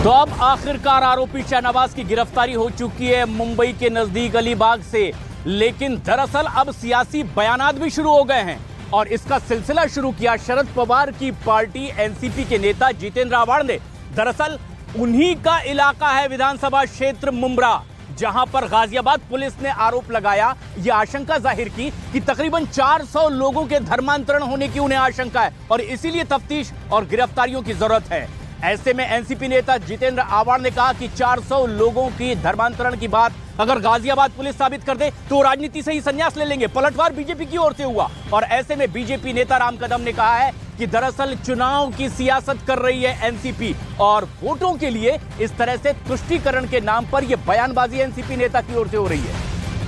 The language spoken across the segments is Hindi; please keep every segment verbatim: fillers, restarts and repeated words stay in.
तो अब आखिरकार आरोपी शाहनवाज की गिरफ्तारी हो चुकी है मुंबई के नजदीक अलीबाग से। लेकिन दरअसल अब सियासी बयानात भी शुरू हो गए हैं और इसका सिलसिला शुरू किया शरद पवार की पार्टी एनसीपी के नेता जितेंद्र आव्हाड ने। दरअसल उन्हीं का इलाका है विधानसभा क्षेत्र मुंब्रा, जहां पर गाजियाबाद पुलिस ने आरोप लगाया, यह आशंका जाहिर की कि तकरीबन चार सौ लोगों के धर्मांतरण होने की उन्हें आशंका है और इसीलिए तफ्तीश और गिरफ्तारियों की जरूरत है। ऐसे में एनसीपी नेता जितेंद्र आव्हाड ने कहा कि चार सौ लोगों की धर्मांतरण की बात अगर गाजियाबाद पुलिस साबित कर दे तो राजनीति से ही संन्यास ले लेंगे। पलटवार बीजेपी की ओर से हुआ और ऐसे में बीजेपी नेता राम कदम ने कहा है कि दरअसल चुनाव की सियासत कर रही है एनसीपी और वोटों के लिए इस तरह से तुष्टीकरण के नाम पर यह बयानबाजी एनसीपी नेता की ओर से हो रही है।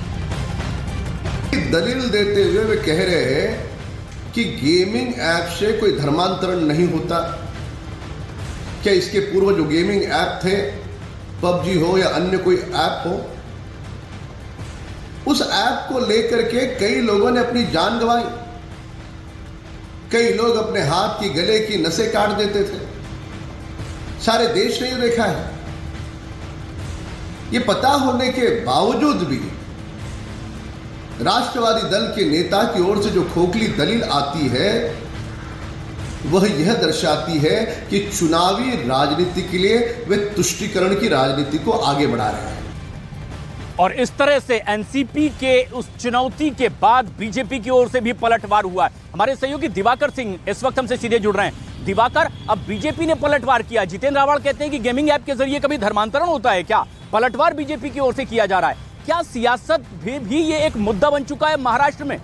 दलील देते हुए वे कह रहे हैं कि गेमिंग ऐप से कोई धर्मांतरण नहीं होता। क्या इसके पूर्व जो गेमिंग ऐप थे, पबजी हो या अन्य कोई ऐप हो, उस ऐप को लेकर के कई लोगों ने अपनी जान गंवाई। कई लोग अपने हाथ की गले की नसें काट देते थे। सारे देश ने ये देखा है। ये पता होने के बावजूद भी राष्ट्रवादी दल के नेता की ओर से जो खोखली दलील आती है वह यह दर्शाती है कि चुनावी राजनीति के लिए वे तुष्टीकरण की राजनीति को आगे बढ़ा रहे हैं। और इस तरह से एनसीपी के उस चुनौती के बाद बीजेपी की ओर से भी पलटवार हुआ है। हमारे सहयोगी दिवाकर सिंह इस वक्त हमसे सीधे जुड़ रहे हैं। दिवाकर, अब बीजेपी ने पलटवार किया। जितेंद्र आव्हाड कहते हैं कि गेमिंग ऐप के जरिए कभी धर्मांतरण होता है क्या? पलटवार बीजेपी की ओर से किया जा रहा है। क्या सियासत भी, भी ये एक मुद्दा बन चुका है महाराष्ट्र में?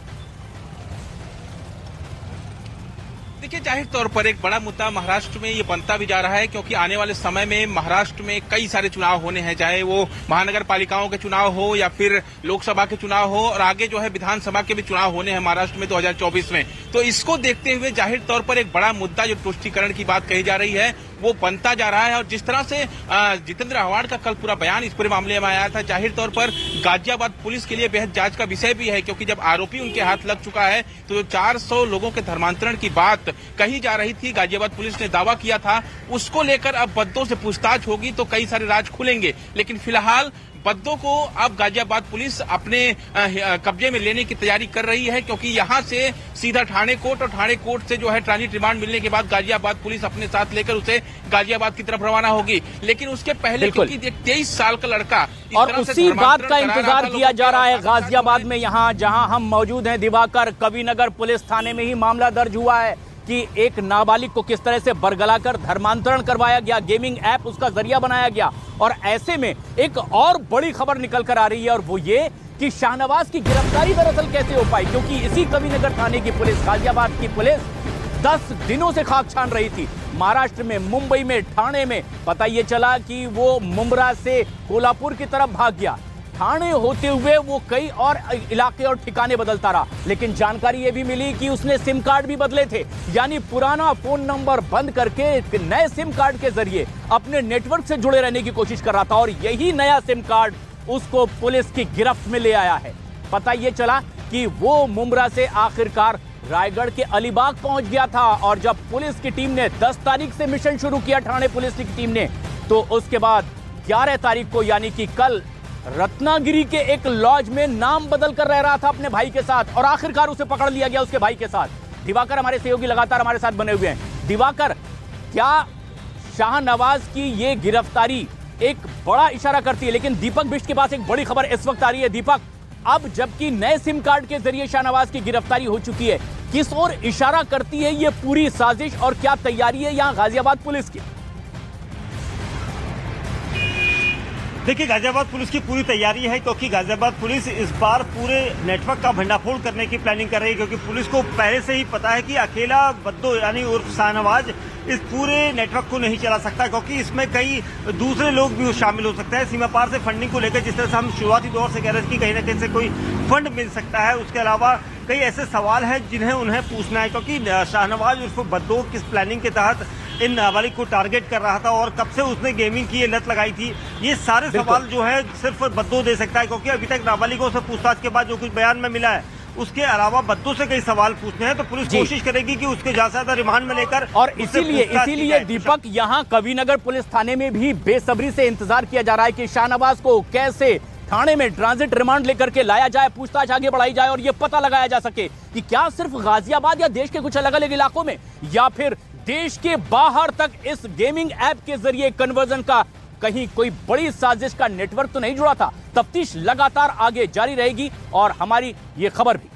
देखिए, जाहिर तौर पर एक बड़ा मुद्दा महाराष्ट्र में ये बनता भी जा रहा है, क्योंकि आने वाले समय में महाराष्ट्र में कई सारे चुनाव होने हैं, चाहे वो महानगर पालिकाओं के चुनाव हो या फिर लोकसभा के चुनाव हो, और आगे जो है विधानसभा के भी चुनाव होने हैं महाराष्ट्र में दो हज़ार चौबीस में। तो इसको देखते हुए जाहिर तौर पर एक बड़ा मुद्दा जो तुष्टीकरण की बात कही जा रही है वो बनता जा रहा है। और जिस तरह से जितेंद्र आव्हाड का कल पूरा बयान इस पूरे मामले में आया था, जाहिर तौर पर गाजियाबाद पुलिस के लिए बेहद जांच का विषय भी है, क्योंकि जब आरोपी उनके हाथ लग चुका है तो जो चार सौ लोगों के धर्मांतरण की बात कही जा रही थी, गाजियाबाद पुलिस ने दावा किया था, उसको लेकर अब बद्दों से पूछताछ होगी तो कई सारे राज खुलेंगे। लेकिन फिलहाल बद्दों को अब गाजियाबाद पुलिस अपने कब्जे में लेने की तैयारी कर रही है, क्योंकि यहां से सीधा ठाणे कोर्ट और ठाणे कोर्ट से जो है ट्रांजिट रिमांड मिलने के बाद गाजियाबाद पुलिस अपने साथ लेकर उसे गाजियाबाद की तरफ रवाना होगी। लेकिन उसके पहले क्योंकि एक तेईस साल का लड़का और उसी बात का इंतजार किया जा रहा है गाजियाबाद में, यहाँ जहां हम मौजूद हैं दिवाकर, कविनगर पुलिस थाने में ही मामला दर्ज हुआ है कि एक नाबालिग को किस तरह से बरगलाकर धर्मांतरण करवाया गया, गेमिंग ऐप उसका जरिया बनाया गया। और ऐसे में एक और बड़ी खबर निकल कर आ रही है और वो ये कि शाहनवाज की गिरफ्तारी दरअसल कैसे हो पाई, क्योंकि इसी कविनगर थाने की पुलिस, गाजियाबाद की पुलिस दस दिनों से खाक छान रही थी महाराष्ट्र में, मुंबई में, ठाणे में। पता ये चला कि वो मुंब्रा से कोल्हापुर की तरफ भाग गया, ठाणे होते हुए वो कई और इलाके और ठिकाने बदलता रहा। लेकिन जानकारी ये भी मिली कि उसने सिम कार्ड भी बदले थे, यानी पुराना फोन नंबर बंद करके नए सिम कार्ड के जरिए अपने नेटवर्क से जुड़े रहने की कोशिश कर रहा था और यही नया सिम कार्ड उसको पुलिस की गिरफ्त में ले आया है। पता ये चला कि वो मुंब्रा से आखिरकार रायगढ़ के अलीबाग पहुंच गया था और जब पुलिस की टीम ने दस तारीख से मिशन शुरू किया, ठाणे पुलिस की टीम ने, तो उसके बाद ग्यारह तारीख को यानी कि कल रत्नागिरी के एक लॉज में नाम बदल कर रह रहा था अपने भाई के साथ और आखिरकार उसे पकड़ लिया गया उसके भाई के साथ। दिवाकर, हमारे सहयोगी लगातार हमारे साथ बने हुए हैं। दिवाकर, क्या शाहनवाज की ये गिरफ्तारी एक बड़ा इशारा करती है? लेकिन दीपक बिष्ट के पास एक बड़ी खबर इस वक्त आ रही है। दीपक, अब जबकि नए सिम कार्ड के जरिए शाहनवाज की गिरफ्तारी हो चुकी है, किस ओर इशारा करती है ये पूरी साजिश और क्या तैयारी है यहां गाजियाबाद पुलिस की? देखिए, गाजियाबाद पुलिस की पूरी तैयारी है, क्योंकि गाजियाबाद पुलिस इस बार पूरे नेटवर्क का भंडाफोड़ करने की प्लानिंग कर रही है, क्योंकि पुलिस को पहले से ही पता है कि अकेला बद्दो यानी उर्फ शाहनवाज इस पूरे नेटवर्क को नहीं चला सकता, क्योंकि इसमें कई दूसरे लोग भी शामिल हो सकते हैं। सीमा पार से फंडिंग को लेकर जिस तरह से हम शुरुआती दौर से कह रहे थे कि कहीं ना कहीं से कोई फंड मिल सकता है, उसके अलावा कई ऐसे सवाल हैं जिन्हें उन्हें पूछना है, क्योंकि शाहनवाज उर्फ बद्दो किस प्लानिंग के तहत इन नाबालिग को टारगेट कर रहा था और कब से उसने गेमिंग की ये लत लगाई थी, ये सारे सवाल जो है सिर्फ बद्दो दे सकता है, क्योंकि अभी तक नाबालिगों से पूछताछ के बाद जो कुछ बयान में मिला है उसके अलावा बद्दों से कई सवाल पूछने हैं, तो पुलिस कोशिश करेगी कि उसके ज्यादा से ज्यादा रिमांड में लेकर। और इसीलिए इसीलिए दीपक यहाँ कविनगर पुलिस थाने में भी बेसब्री से इंतजार किया जा रहा है कि शाहनवाज को कैसे थाने में ट्रांजिट रिमांड लेकर के लाया जाए, पूछताछ आगे बढ़ाई जाए और ये पता लगाया जा सके कि क्या सिर्फ गाजियाबाद या देश के कुछ अलग अलग इलाकों में या फिर देश के बाहर तक इस गेमिंग ऐप के जरिए कन्वर्जन का कहीं कोई बड़ी साजिश का नेटवर्क तो नहीं जुड़ा था। तफ्तीश लगातार आगे जारी रहेगी और हमारी ये खबर भी